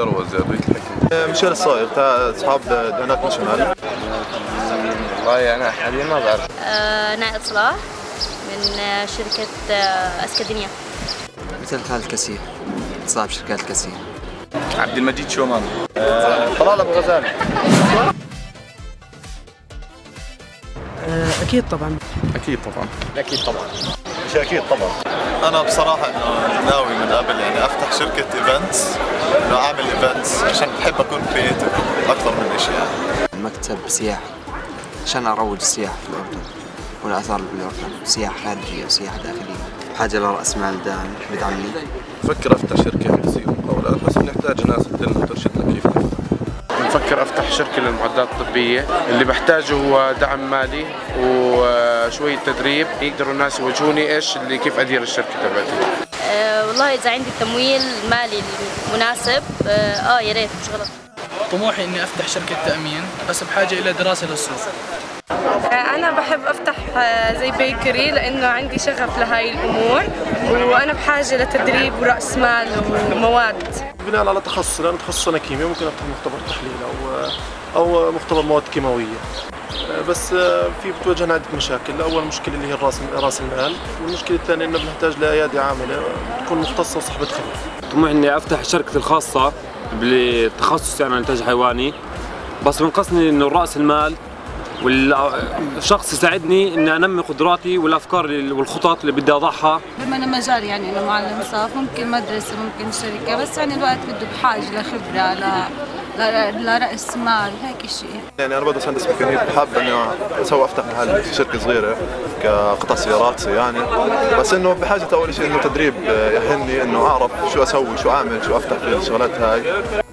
ثروت زيادة الحكي. مشاري الصايغ تاع اصحاب دهانات من شمال. والله انا حاليا ما بعرف. نائل صلاح من شركة اسكاديميا. مثل خالد كسير صاحب شركات الكسير. عبد المجيد شومان. طلال ابو غزال. اكيد طبعا. اكيد طبعا. اكيد طبعا. مش اكيد طبعا. انا بصراحه انه ناوي من قبل يعني افتح شركه ايفنتس، انه اعمل ايفنتس عشان بحب اكون كرييتيف اكثر من شيء يعني. مكتب سياحة عشان اروج السياحة في الاردن والاثار بالاردن، سياحة خارجية وسياحة داخلية. بحاجة لرأس مال داعم بدعمني. بفكر افتح شركة تسويق مقاولات، بس بنحتاج ناس تدلنا وترشدنا كيف نفتح. بفكر افتح شركة للمعدات الطبية، اللي بحتاجه هو دعم مالي وشوية تدريب يقدروا الناس يوجهوني ايش اللي كيف ادير الشركة تبعتي. والله اذا عندي التمويل المالي المناسب يا ريت مش غلط. طموحي اني افتح شركة تأمين، بس بحاجة الى دراسة للسوق. أنا بحب أفتح زي بيكري لأنه عندي شغف لهاي الأمور، وأنا بحاجة لتدريب ورأس مال ومواد. بناء على تخصص، لأن تخصص أنا كيمياء، ممكن أفتح مختبر تحليل أو مختبر مواد كيماوية. بس في بتواجهنا عدة مشاكل. أول مشكلة اللي هي رأس المال، والمشكلة الثانية إنه بنحتاج لأيادي عاملة تكون مختصة وصاحبة خبرة. طموحي إني أفتح شركتي الخاصة بالتخصص يعني إنتاج حيواني، بس بنقصني إنه رأس المال والشخص يساعدني اني انمي قدراتي والافكار والخطط اللي بدي اضعها. بما انه مجال يعني انه معلم صف، ممكن مدرسه ممكن شركه، بس يعني الوقت بده بحاجه لخبره لرأس مال هيك شيء. يعني انا بدرس هندسه ميكانيك، حابب اني افتح محل شركه صغيره كقطع سيارات صيانه، بس انه بحاجه اول شيء انه تدريب يحلني انه اعرف شو اسوي، شو اعمل، شو افتح في الشغلات هاي.